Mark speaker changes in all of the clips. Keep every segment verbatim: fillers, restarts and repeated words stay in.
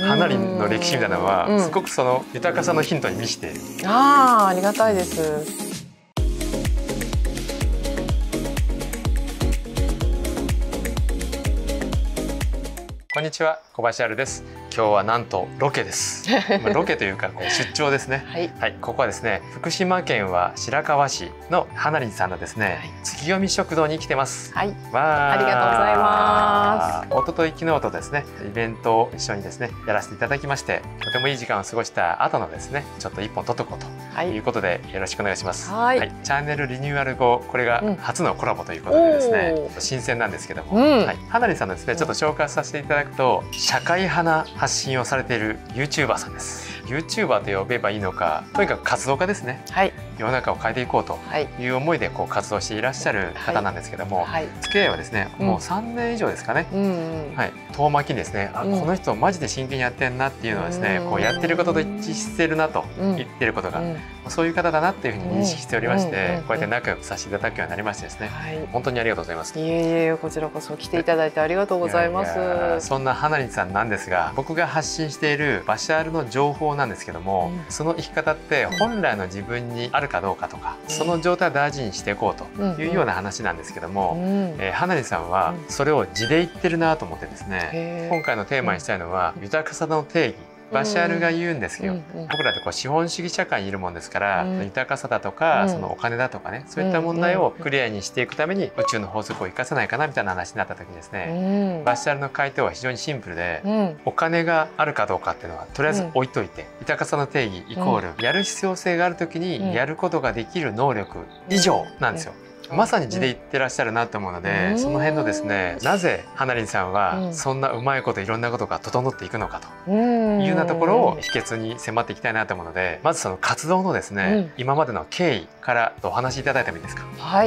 Speaker 1: 花林の歴史みたいなのは、うん、すごくその豊かさのヒントに満ちている。
Speaker 2: ああ、ありがたいです。
Speaker 1: こんにちは、小林あるです。今日はなんとロケです。まあロケというかこう出張ですね。はい、はい、ここはですね、福島県は白河市の花林さんのですね、はい、月読み食堂に来てます。
Speaker 2: はい、わあ、ありがとうございます。
Speaker 1: 一昨日昨日とですね、イベントを一緒にですねやらせていただきまして、とてもいい時間を過ごした後のですね、ちょっと一本撮っとこうということで、よろしくお願いします。はい、はい、チャンネルリニューアル後、これが初のコラボということでですね、うん、新鮮なんですけども、うん、はい、花林さんのですね、ちょっと紹介させていただくと、社会派な発信をされている ユーチューバー さんです。ユーチューバー と呼べばいいのか、とにかく活動家ですね。はい、世の中を変えていこうという思いでこう活動していらっしゃる方なんですけども、はいはい、付き合いはですね、もうさんねん以上ですかね。はい、遠巻きにですね、あ、この人マジで真剣にやってんなっていうのはですね、こうやってることと一致してるなと言ってることが、そういう方だなっていうふうに認識しておりまして、こうやって仲良くさせていただくようになりましてですね、はい、本当にありがとうございます。
Speaker 2: いえいえ、こちらこそ来ていただいてありがとうございます。いやいや、
Speaker 1: そんな花林さんなんですが、僕が発信しているバシャールの情報なんですけども、うん、その生き方って本来の自分にあるかどうかとか、うん、その状態を大事にしていこうというような話なんですけども、うん、えー、花林さんはそれを地で言ってるなと思ってですね、今回のテーマにしたいのは豊かさの定義。バシャールが言うんですよ。僕らってこう資本主義社会にいるもんですから、うん、豊かさだとか、うん、そのお金だとかね、そういった問題をクリアにしていくために宇宙の法則を生かせないかなみたいな話になった時にですね、うん、バシャールの回答は非常にシンプルで、うん、お金があるかどうかっていうのはとりあえず置いといて、うん、豊かさの定義イコール、うん、やる必要性がある時にやることができる能力以上なんですよ。まさに地で言ってらっしゃるなと思うので、その辺のですね、なぜ花林さんはそんなうまいこといろんなことが整っていくのかというようなところを秘訣に迫っていきたいなと思うので、まずその活動のですね、うん、今までの経緯からお話しいただいてもいいですか。
Speaker 2: はい。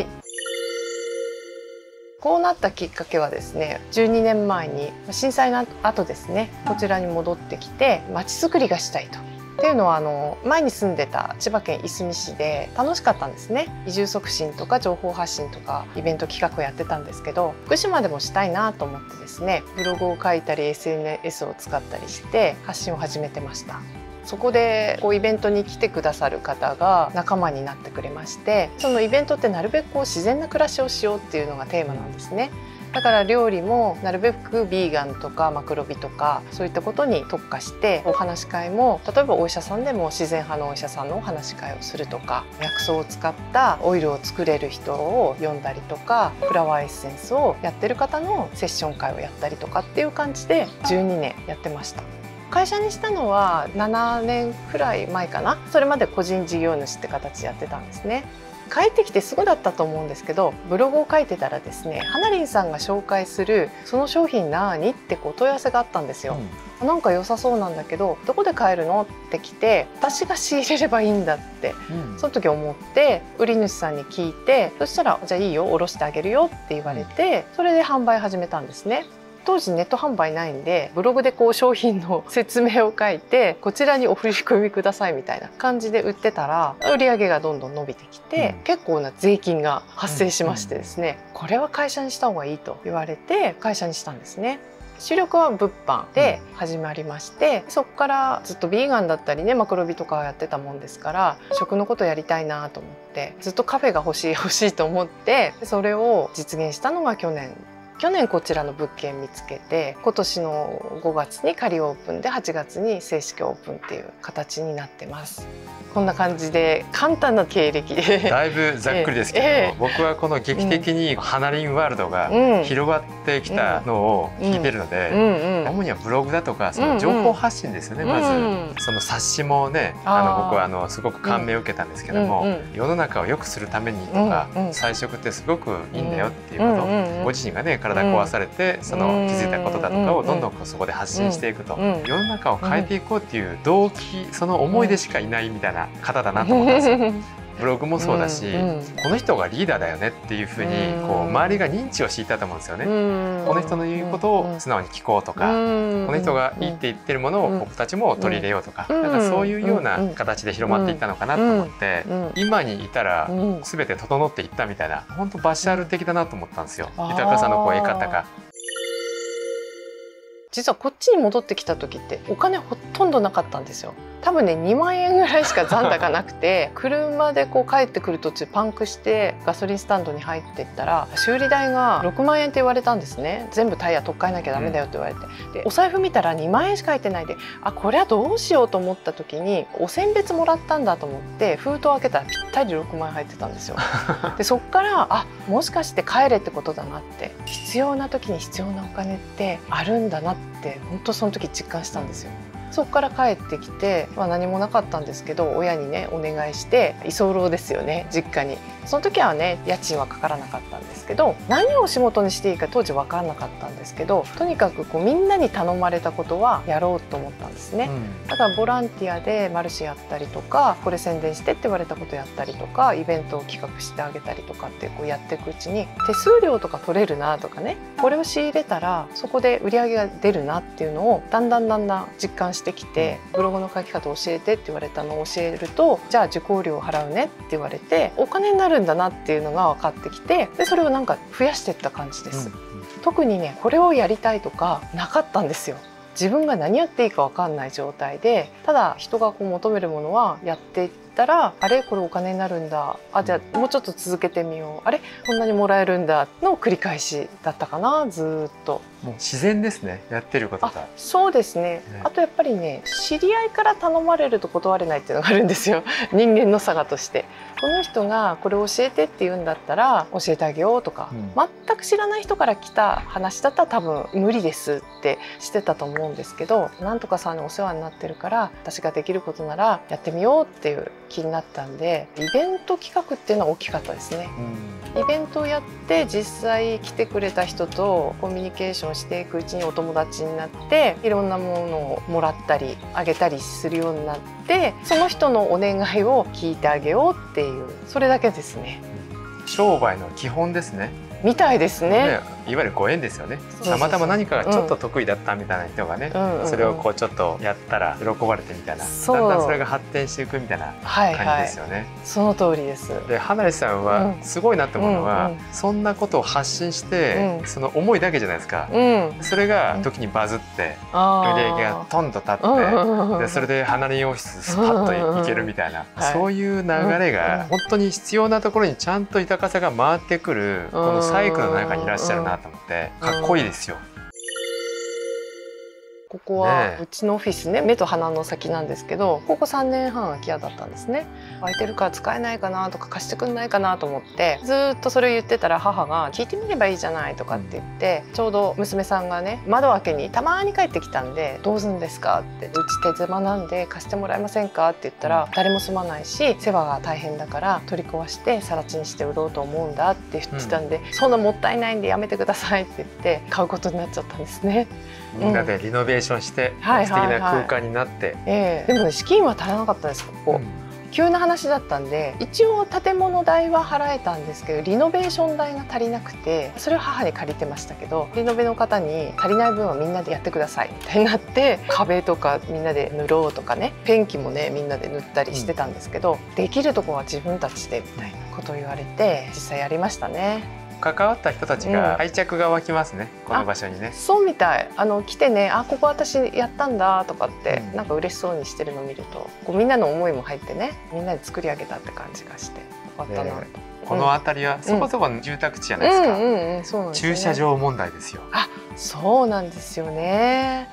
Speaker 2: こうなったきっかけはですね、じゅうにねんまえに震災の後ですね、こちらに戻ってきてまちづくりがしたいと。っていうのはあの前に住んでた千葉県いすみ市で楽しかったんですね。移住促進とか情報発信とかイベント企画をやってたんですけど、福島でもしたいなと思ってですね、ブログを書いたり エスエヌエス を使ったりして発信を始めてました。そこでこうイベントに来てくださる方が仲間になってくれまして、そのイベントってなるべくこう自然な暮らしをしようっていうのがテーマなんですね。だから料理もなるべくビーガンとかマクロビとかそういったことに特化して、お話し会も例えばお医者さんでも自然派のお医者さんのお話し会をするとか、薬草を使ったオイルを作れる人を呼んだりとか、フラワーエッセンスをやってる方のセッション会をやったりとかっていう感じでじゅうにねんやってました。会社にしたのはななねんくらい前かな。それまで個人事業主って形でやってたんですね。帰ってきてすぐだったと思うんですけど、ブログを書いてたらですね、花林さんが紹介するその商品なーにってこう問い合わせがあったんですよ。うん、なんか良さそうなんだけどどこで買えるのって来て、私が仕入れればいいんだって、うん、その時思って売り主さんに聞いて、そしたらじゃあいいよ、おろしてあげるよって言われて、それで販売始めたんですね。当時ネット販売ないんで、ブログでこう商品の説明を書いて、こちらにお振り込みくださいみたいな感じで売ってたら、売り上げがどんどん伸びてきて、うん、結構な税金が発生しましてですね、うん、これは会社にした方がいいと言われて会社にしたんですね。主力は物販で始まりまして、うん、そこからずっとビーガンだったりね、マクロビとかやってたもんですから、食のことやりたいなと思って、ずっとカフェが欲しい欲しいと思って、それを実現したのが去年。去年こちらの物件見つけて、今年のごがつに仮オープンではちがつに正式オープンっていう形になってます。こんな感じで簡単な経歴
Speaker 1: だいぶざっくりですけど、ええ、僕はこの劇的に花林ワールドが広がってきたのを聞いてるので、主にはブログだとかその情報発信ですよね。まずその冊子もね、あの僕はあのすごく感銘を受けたんですけども、世の中を良くするためにとか、菜食ってすごくいいんだよっていうこと、ご自身がね体壊されてその気づいたことだとかをどんどんそこで発信していくと、世の中を変えていこうっていう動機、その思いでしかいないみたいな方だなと思ったんですよ。ブログもそうだし、うんうん、この人がリーダーだよねっていうふうにこう周りが認知をしていたと思うんですよね。この人の言うことを素直に聞こうとか、この人がいいって言ってるものを僕たちも取り入れようとか、なんかそういうような形で広まっていったのかなと思って、今にいたら全て整っていったみたいな、本当バシャール的だなと思ったんですよ、豊かさのこう得方が。
Speaker 2: 実はこっちに戻ってきた時ってお金ほとんどなかったんですよ。多分ねにまんえんぐらいしか残高なくて車でこう帰ってくる途中パンクしてガソリンスタンドに入っていったら修理代がろくまんえんって言われたんですね。全部タイヤ取っ替えなきゃダメだよって言われて、でお財布見たらにまんえんしか入ってないで、あこれはどうしようと思った時にお選別もらったんだと思って封筒開けたらぴったりろくまんえん入ってたんですよ。でそっからあもしかして帰れってことだなって、必要な時に必要なお金ってあるんだなって本当その時実感したんですよ。そこから帰ってきて、まあ、何もなかったんですけど親にねお願いして居候ですよね、実家に。その時はね家賃はかからなかったんですけど、何を仕事にしていいか当時分からなかったんですけど、とにかくこうみんなに頼まれたことはやろうと思ったんですね、うん、だからボランティアでマルシェやったりとか、これ宣伝してって言われたことやったりとか、イベントを企画してあげたりとかってこうやっていくうちに、手数料とか取れるなとかね、これを仕入れたらそこで売り上げが出るなっていうのをだんだんだんだん実感してきて、ブログの書き方教えてって言われたのを教えると、じゃあ受講料を払うねって言われてお金になるんだなっていうのが分かってきて、でそれをなんか増やしていった感じです、うんうん、特にねこれをやりたいとかなかったんですよ。自分が何やっていいか分かんない状態で、ただ人がこう求めるものはやっていったら、あれこれお金になるんだ、あじゃあもうちょっと続けてみよう、あれこんなにもらえるんだの繰り返しだったかな、ずーっと。
Speaker 1: もう自然ですね、やってることが。
Speaker 2: そうですね、ね。あとやっぱりね、知り合いから頼まれると断れないっていうのがあるんですよ。人間の差がとして、この人がこれを教えてって言うんだったら教えてあげようとか、うん、全く知らない人から来た話だったら多分無理ですってしてたと思うんですけど、なんとかさんにお世話になってるから私ができることならやってみようっていう気になったんで、イベント企画っていうのは大きかったですね、うん、イベントをやって実際来てくれた人とコミュニケーションしていくうちにお友達になって、いろんなものをもらったりあげたりするようになって、その人のお願いを聞いてあげようっていう、それだけですね。
Speaker 1: 商売の基本ですね。
Speaker 2: みたいですね。
Speaker 1: いわゆるご縁ですよね。たまたま何かがちょっと得意だったみたいな人がね、うん、それをこうちょっとやったら喜ばれてみたいな、だんだんそれが発展していくみたいな感じですよね。はいはい、そ
Speaker 2: の通りです。
Speaker 1: で、花火さんはすごいなって思うのは、うん、そんなことを発信して、うん、その思いだけじゃないですか。うん、それが時にバズって、売り上げがトンと立って、でそれで花火洋室スパッといけるみたいな、はい、そういう流れが本当に必要なところにちゃんと豊かさが回ってくる、このサイクルの中にいらっしゃるなと思って。かっこいいですよ。
Speaker 2: ここはうちのオフィスね、目と鼻の先なんですけど、ここさんねんはん空き家だったんですね。空いてるから使えないかなとか貸してくんないかなと思って、ずっとそれを言ってたら母が聞いてみればいいじゃないとかって言って、ちょうど娘さんがね窓開けにたまに帰ってきたんで、どうするんですかって、うち手狭なんで貸してもらえませんかって言ったら、誰も住まないし世話が大変だから取り壊して更地にして売ろうと思うんだって言ってたんで、うん、そんなもったいないんでやめてくださいって言って買うことになっちゃったんですね。
Speaker 1: みんなでリノベーションして、うん、素敵な空間になって、
Speaker 2: えー、でもね資金は足らなかったですここ、うん、急な話だったんで、一応建物代は払えたんですけどリノベーション代が足りなくて、それを母に借りてましたけど、リノベの方に足りない分はみんなでやってくださいってなって、壁とかみんなで塗ろうとかね、ペンキもねみんなで塗ったりしてたんですけど、うん、できるとこは自分たちでみたいなことを言われて実際やりましたね。
Speaker 1: 関わった人たちが愛着が湧きますね、うん、この場所にね。
Speaker 2: そうみたい。あの来てね、あここ私やったんだとかって、うん、なんか嬉しそうにしてるのを見ると、こうみんなの思いも入ってね、みんなで作り上げたって感じがしてよかったなと。
Speaker 1: この辺りはそこそこの住宅地じゃないですか。駐車場問題ですよ。
Speaker 2: あ、そうなんですよね。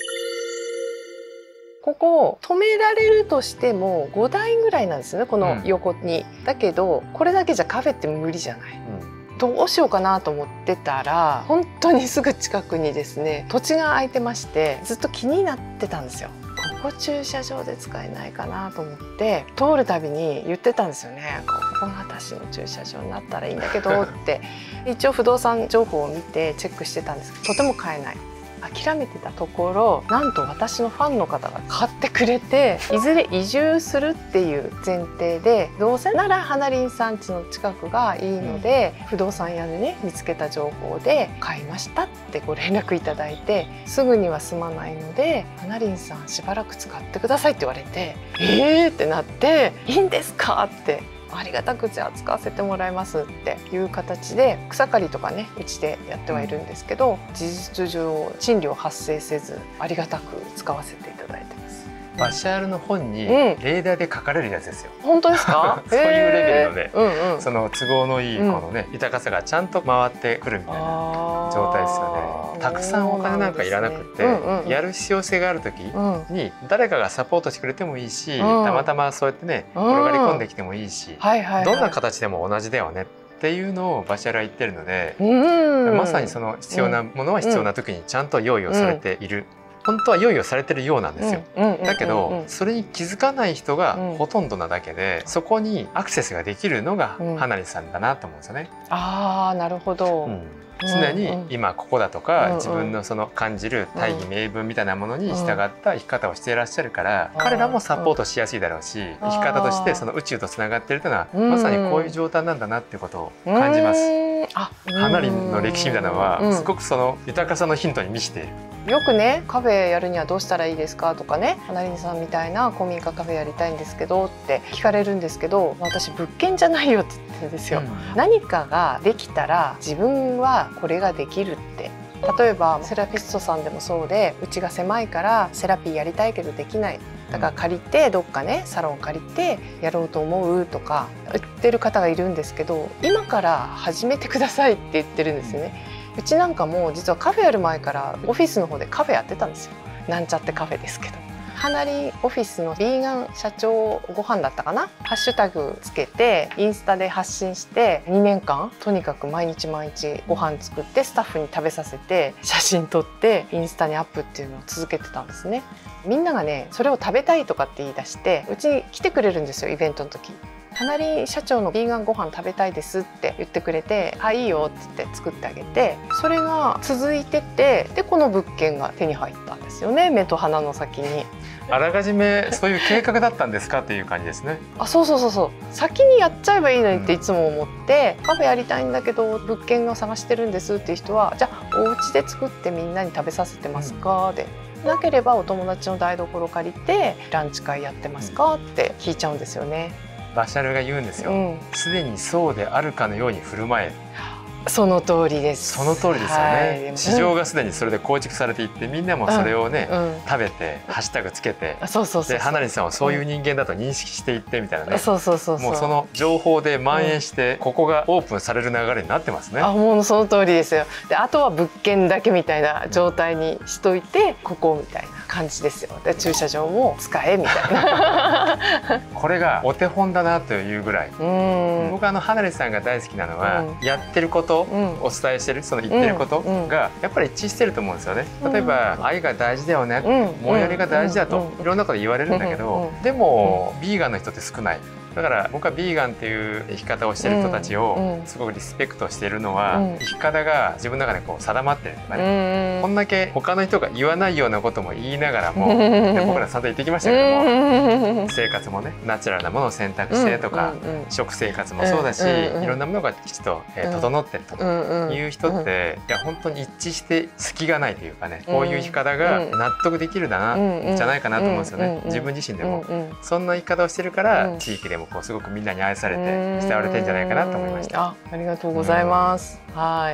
Speaker 2: ここ止められるとしてもごだいぐらいなんですよね、この横に、うん、だけどこれだけじゃカフェって無理じゃない、うん、どうしようかなと思ってたら、本当にすぐ近くにですね土地が空いてまして、ずっと気になってたんですよ。ここ駐車場で使えないかなと思って通るたびに言ってたんですよね。ここが私の駐車場になったらいいんだけどって一応不動産情報を見てチェックしてたんですけど、とても買えない。諦めてたところ、なんと私のファンの方が買ってくれて、いずれ移住するっていう前提で、どうせなら花林さん家の近くがいいので、うん、不動産屋でね見つけた情報で買いましたってご連絡いただいて、すぐには済まないので花林さんしばらく使ってくださいって言われて、えーってなって、いいんですかってありがたくじゃあ使わせてもらいますっていう形で草刈りとかねうちでやってはいるんですけど、事実上賃料発生せずありがたく使わせていただいてます。
Speaker 1: バシャールの本に
Speaker 2: うん
Speaker 1: 例題で書かれるやつですよ。
Speaker 2: 本当ですか？
Speaker 1: そういうレベルので、
Speaker 2: えーうんうん、
Speaker 1: その都合のいいこのね、豊かさがちゃんと回ってくるみたいな状態ですよね。たくさんお金なんかいらなくて、
Speaker 2: うんうんうん、
Speaker 1: やる必要性がある時に誰かがサポートしてくれてもいいし、
Speaker 2: うん、
Speaker 1: たまたまそうやってね転がり込んできてもいいし、
Speaker 2: はいはいはい、
Speaker 1: どんな形でも同じだよねっていうのをバシャールは言ってるので、
Speaker 2: うん、
Speaker 1: まさにその必要なものは必要な時にちゃんと用意をされている、うん、本当は用意をされてるようなんですよ。だけどそれに気づかない人がほとんどなだけで、そこにアクセスができるのが花里さんだなと思うんですよね。
Speaker 2: あー、なるほど、うん、
Speaker 1: 常に今ここだとか、自分のその感じる大義名分みたいなものに従った生き方をしていらっしゃるから、彼らもサポートしやすいだろうし、生き方としてその宇宙とつながっているというのはまさにこういう状態なんだなっていうことを感じます。花里の歴史みたいなのはすごくその豊かさのヒントに満ちている。
Speaker 2: よくねカフェやるにはどうしたらいいですかとかね、花里さんみたいな古民家カフェやりたいんですけどって聞かれるんですけど、私物件じゃないよって言ってるんですよ、うん、何かができたら自分はこれができるって。例えばセラピストさんでもそうで、うちが狭いからセラピーやりたいけどできない、だから借りてどっかねサロン借りてやろうと思うとか言ってる方がいるんですけど、今から始めてくださいって言ってるんですよね。うちなんかも実はカフェやる前からオフィスの方でカフェやってたんですよ。なんちゃってカフェですけど、花里オフィスのビーガン社長ご飯だったかな、ハッシュタグつけてインスタで発信してにねんかんとにかく毎日毎日ご飯作ってスタッフに食べさせて写真撮ってインスタにアップっていうのを続けてたんですね。みんながねそれを食べたいとかって言い出してうちに来てくれるんですよ、イベントの時。花里社長のビーガンご飯食べたいですって言ってくれて、あいいよって言って作ってあげて、それが続いてて、でこの物件が手に入ったんですよね、目と鼻の先に。
Speaker 1: あらかじめそういう計画だったんですかっていう感じですね。
Speaker 2: あ、そうそうそうそう、先にやっちゃえばいいのにっていつも思って、うん、カフェやりたいんだけど物件を探してるんですっていう人は、じゃあお家で作ってみんなに食べさせてますか、うん、でなければお友達の台所借りてランチ会やってますかって聞いちゃうんですよね。
Speaker 1: バシャルが言うんですよ、すで、うん、にそうであるかのように振る舞え。
Speaker 2: その通りです。
Speaker 1: その通りですよね、はい、市場がすでにそれで構築されていって、みんなもそれをね、うん、食べてハッシュタグつけて、で花里さんはそういう人間だと認識していってみたいなね、もうその情報で蔓延して、うん、ここがオープンされる流れになってますね。
Speaker 2: あ、もうその通りですよ。であとは物件だけみたいな状態にしといて、うん、ここみたいな感じですよ。で駐車場も使えみたいな
Speaker 1: これがお手本だなというぐらい、うん、僕はあの花里さんが大好きなのは、うん、やってることお伝えしてる、その言ってることがやっぱり一致してると思うんですよね。例えば愛が大事だよね、思いやりが大事だといろんなこと言われるんだけど、でもビーガンの人って少ない。だから僕はビーガンっていう生き方をしてる人たちをすごくリスペクトしているのは、生き方が自分の中でこう定まってるとかね、こんだけ他の人が言わないようなことも言いながらも、で僕ら散々言ってきましたけども、生活もねナチュラルなものを選択してとか、食生活もそうだし、いろんなものがきちっと整ってるという人って、いや本当に一致して隙がないというかね、こういう生き方が納得できるだなじゃないかなと思うんですよね。自分自身でもそんな生き方をしてるから、地域でもこうすごくみんなに愛されて慕われてるんじゃないかなと思いました。
Speaker 2: あ、ありがとうございます。はい。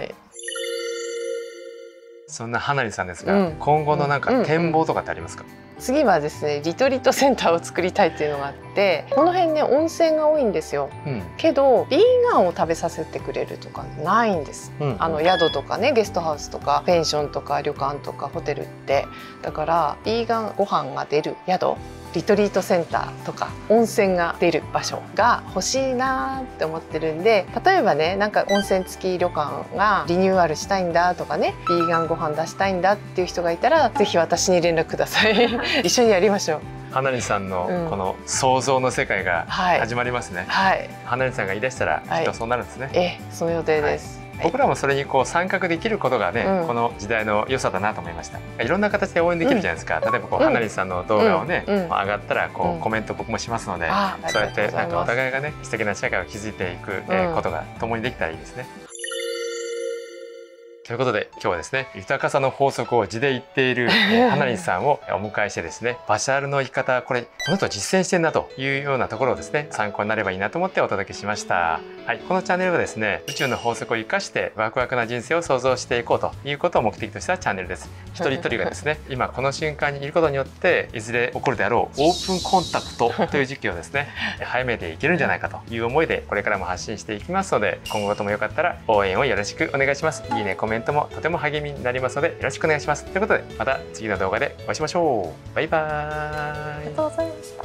Speaker 1: そんな花里さんですが、うん、今後のなんか展望とかってありますか？
Speaker 2: 次はですね、リトリートセンターを作りたいっていうのがあって、この辺ね温泉が多いんですよ、うん、けどビーガンを食べさせてくれるとかないんです、うんうん、あの宿とかね、ゲストハウスとかペンションとか旅館とかホテルって。だからビーガンご飯が出る宿、リトリートセンターとか温泉が出る場所が欲しいなって思ってるんで、例えばね、なんか温泉付き旅館がリニューアルしたいんだとかね、ビーガンご飯出したいんだっていう人がいたら、ぜひ私に連絡ください一緒にやりましょう。
Speaker 1: 花里さんのこの想像の世界が始まりますね、はい、花里さんが言い出したらきっとそうなるんですね、はい、
Speaker 2: えその予定です、はい、
Speaker 1: 僕らもそれにこう参画できることがね、うん、この時代の良さだなと思いました。いろんな形で応援できるじゃないですか、うん、例えばこう花里さんの動画をね、うんうん、上がったらこう、うん、コメント僕もしますので、そうやってなんかお互いがね素敵な社会を築いていくことが共にできたらいいですね。 ということで今日はですね、豊かさの法則を字で言っている花西さんをお迎えしてですね、バシャールの生き方、これこの人実践してんなというようなところをですね、参考になればいいなと思ってお届けしました。はい、このチャンネルはですね、宇宙の法則を生かしてワクワクな人生を創造していこうということを目的としたチャンネルです。一人一人がですね、今この瞬間にいることによっていずれ起こるであろうオープンコンタクトという時期をですね早めていけるんじゃないかという思いでこれからも発信していきますので、今後ともよかったら応援をよろしくお願いします。いいね、コメントもとても励みになりますのでよろしくお願いします。ということでまた次の動画でお会いしましょう。バイバーイ。
Speaker 2: ありがとうございました。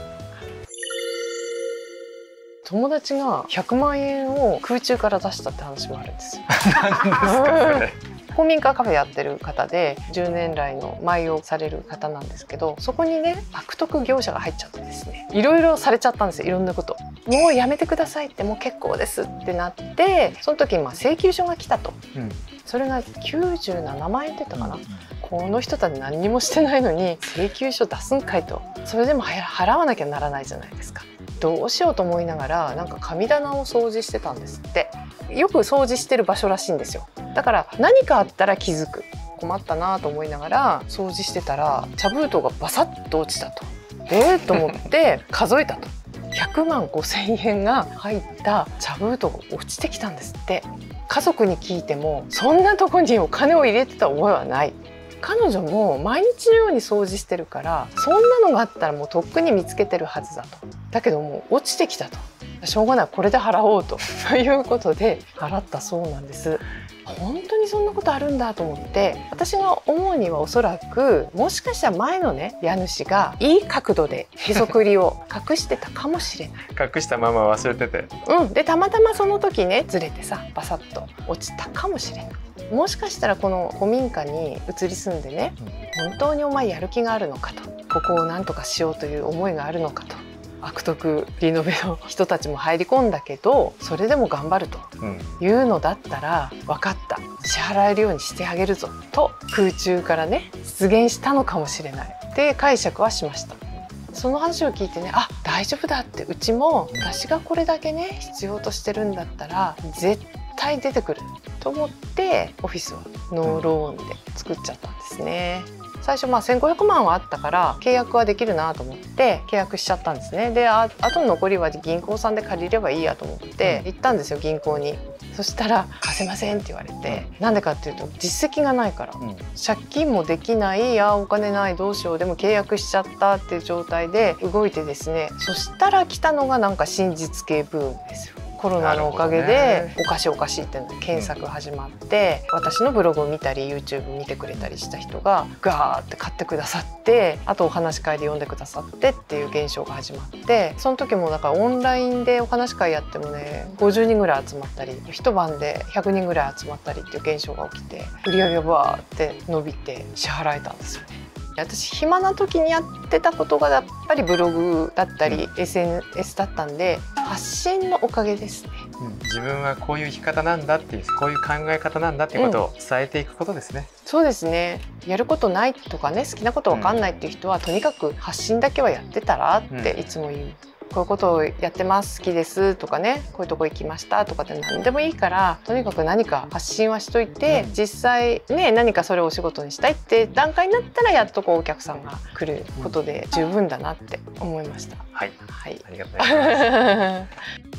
Speaker 2: 友達がひゃくまんえんを空中から出したって話もあるんですよ。
Speaker 1: 何ですかそれ。
Speaker 2: 公民館カフェやってる方でじゅうねん来の舞をされる方なんですけど、そこにね悪徳業者が入っちゃってですね、いろいろされちゃったんですよ。いろんなこと、もうやめてくださいって、もう結構ですってなって、その時にまあ請求書が来たと、うん、それがきゅうじゅうななまんえんって言ったかな、うん、この人たち何にもしてないのに請求書出すんかいと、それでも払わなきゃならないじゃないですか。どうしようと思いながらなんか神棚を掃除してたんですって。よく掃除してる場所らしいんですよ。だから何かあったら気づく。困ったなと思いながら掃除してたら茶封筒がバサッと落ちたと。えー、と思って数えたと。ひゃくまんごせんえんが入った茶封筒が落ちてきたんですって。家族に聞いてもそんなとこにお金を入れてた覚えはない。彼女も毎日のように掃除してるから、そんなのがあったらもうとっくに見つけてるはずだと。だけどもう落ちてきたと。しょうがない、これで払おうということで払ったそうなんです。本当にそんなことあるんだと思って、私が思うにはおそらくもしかしたら前のね家主がいい角度でへそくりを隠してたかもしれない。
Speaker 1: 隠したまま忘れてて、
Speaker 2: うんでたまたまその時ねずれてさバサッと落ちたかもしれない。もしかしたらこの古民家に移り住んでね、うん、本当にお前やる気があるのかと、ここを何とかしようという思いがあるのかと、悪徳リノベの人たちも入り込んだけどそれでも頑張るというのだったら、分かった、支払えるようにしてあげるぞと空中からね出現したのかもしれないって解釈はしました。その話を聞いてね、あ、大丈夫だって、うちも私がこれだけね必要としてるんだったら絶対出てくると思ってオフィスはノーローンで作っちゃったんですね。最初まあせんごひゃくまんはあったから契約はできるなと思って契約しちゃったんですね。で あ, あとの残りは銀行さんで借りればいいやと思って行ったんですよ、銀行に。そしたら「貸せません」って言われて、なんでかっていうと実績がないから、うん、借金もできない、いやお金ないどうしよう、でも契約しちゃったっていう状態で動いてですね、そしたら来たのがなんか真実系ブームですよ。コロナのおかげでおかしいおかしいって検索が始まって、うん、私のブログを見たり YouTube 見てくれたりした人がガーって買ってくださって、あとお話し会で読んでくださってっていう現象が始まって、その時もだからオンラインでお話し会やってもねごじゅうにんぐらい集まったり、一晩でひゃくにんぐらい集まったりっていう現象が起きて、売り上げがバーって伸びて支払えたんですよね。私暇な時にやってたことがやっぱりブログだったり エスエヌエス だったんで、発信のおかげですね、
Speaker 1: うん、自分はこういう生き方なんだっていう、こういう考え方なんだっていうことを伝えていくことですね、
Speaker 2: うん、そうですね。やることないとかね、好きなことわかんないっていう人は、うん、とにかく発信だけはやってたらっていつも言う、うん、こういうことをやってます、好きですとかね、こういうとこ行きましたとかって何でもいいから、とにかく何か発信はしといて、うん、実際ね何かそれをお仕事にしたいって段階になったらやっとこうお客さんが来ることで十分だなって思いました。
Speaker 1: はい、
Speaker 2: はい、
Speaker 1: ありがとうございます。